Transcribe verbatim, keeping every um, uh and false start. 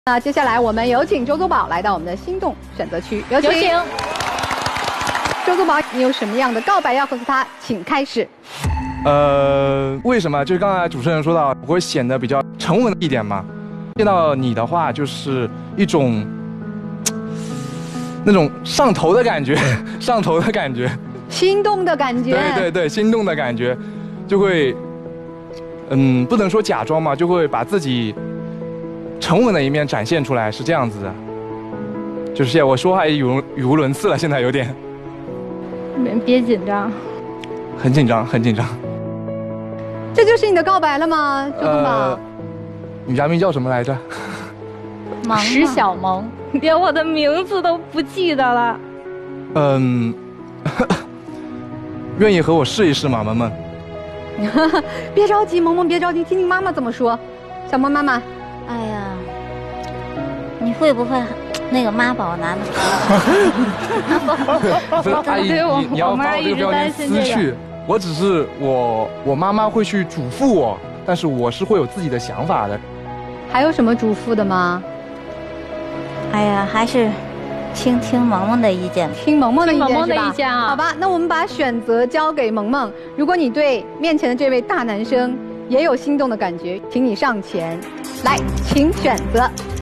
那接下来我们有请周宗宝来到我们的心动选择区，有请。有请周宗宝，你有什么样的告白要告诉他？请开始。 呃，为什么？就是刚才主持人说到，我会显得比较沉稳一点嘛。见到你的话，就是一种那种上头的感觉，上头的感觉， 心动的感觉。 对对对，心动的感觉，就会，嗯，不能说假装嘛，就会把自己沉稳的一面展现出来，是这样子的。就是现在我说话也语无语无伦次了，现在有点。 别别紧张。 很紧张，很紧张。 这就是你的告白了吗，周宗宝？ 呃女嘉宾叫什么来着？ 萌石小萌，连我的名字都不记得了。 嗯，愿意和我试一试吗，萌萌？ 别着急，萌萌别着急，听听妈妈怎么说。小萌妈妈， 哎呀，你会不会那个妈宝男？ 不是阿姨，你你要把我这个标签撕去。我只是我我妈妈会去嘱咐我，但是我是会有自己的想法的。 还有什么嘱咐的吗？ 哎呀，还是听听萌萌的意见， 听萌萌的意见是吧？ 萌萌的意见啊。 好吧，那我们把选择交给萌萌。如果你对面前的这位大男生也有心动的感觉，请你上前来，请选择。